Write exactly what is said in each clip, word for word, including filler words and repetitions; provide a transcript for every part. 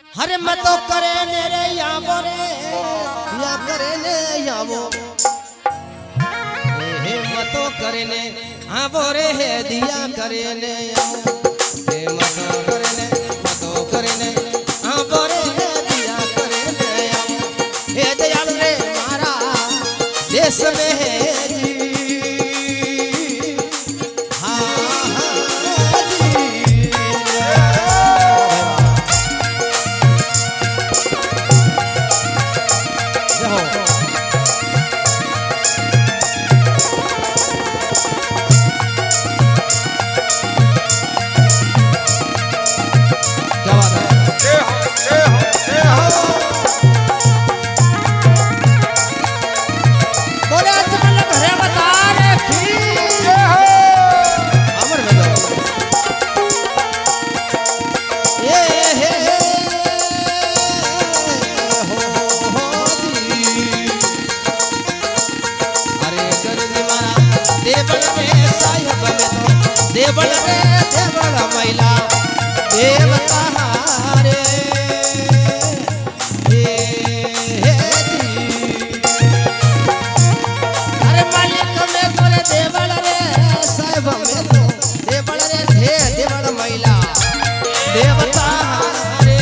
हरे मत करे ने रे यावो रे या करे ने यावो हे मत करे ने आवो रे हे दिया करे ने हे मत करे ने मत करे ने आवो रे हे दिया करे ने हे दयाल रे मारा देश में है देवल रे देवल मैला देवता रे हे हे जी अरे मालिक में तोरे देवल रे साहिब में तो देवल रे हे देवल मैला देवता रे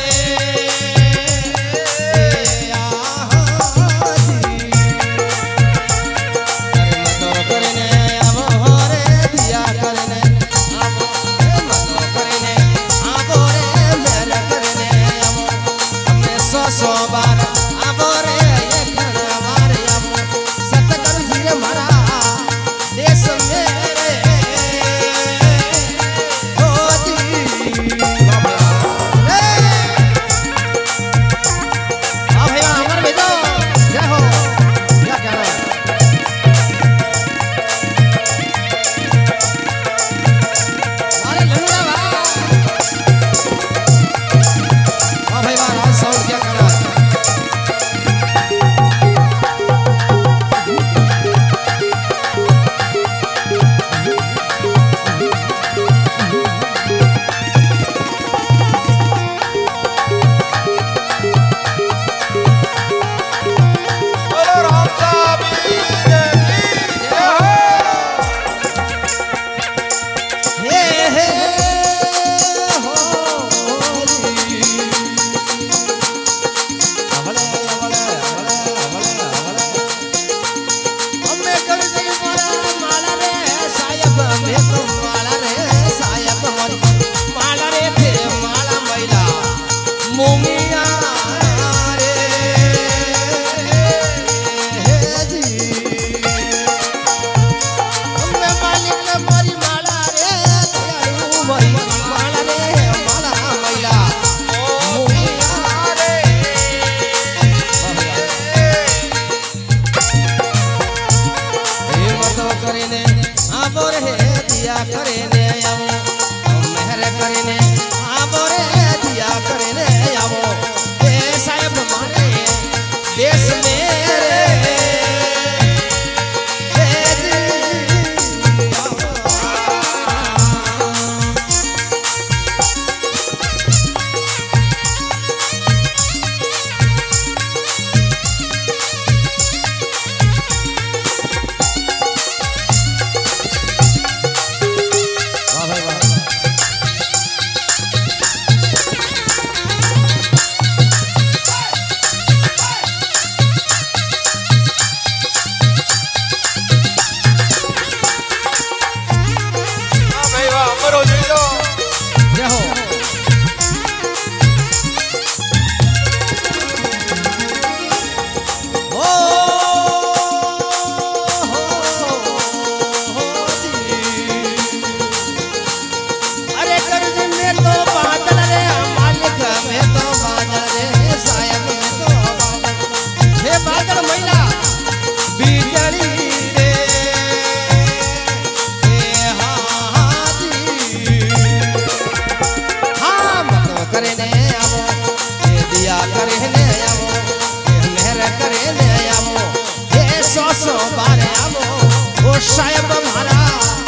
साहेब हमारा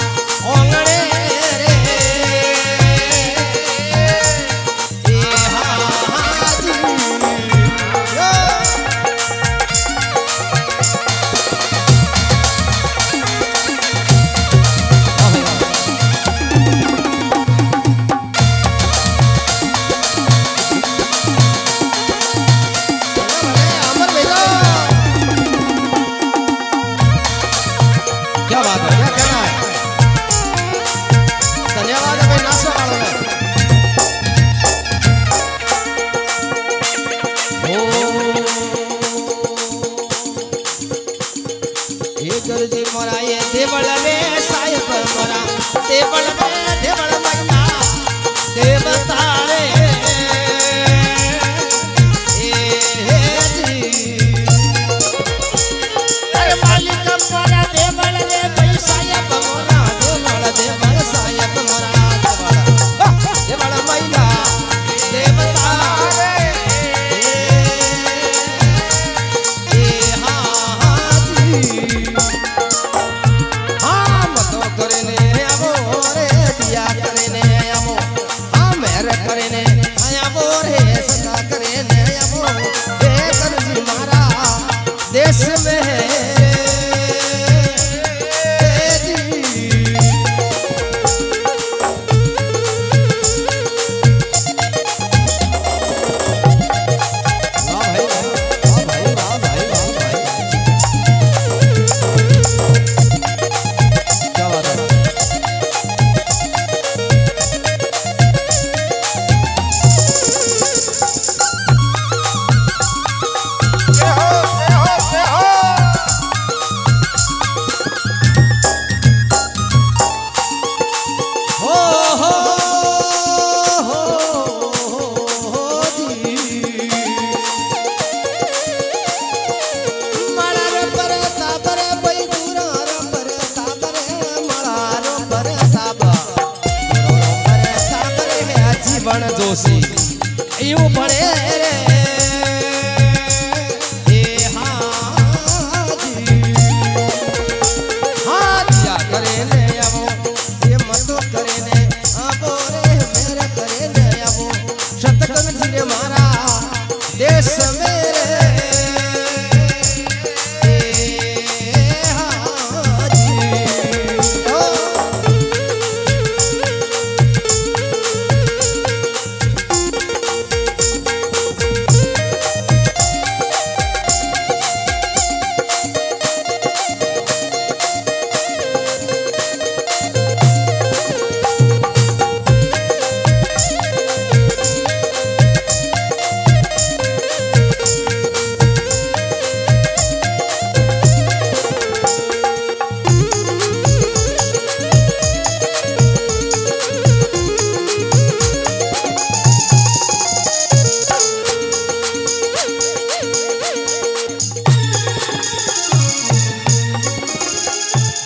ओंगड़े रे मैया देवता देश में है जोशी यूं भणे रे हे हाजी हाजिया करे ने आवो ये मतो करे ने आवो रे मेरे करे ने आवो शतकन जिरे मारा देश मेरे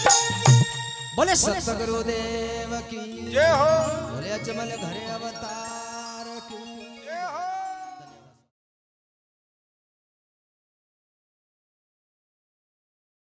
सतगुरुदेव की जय हो। बोले अजमल घरे अवतार।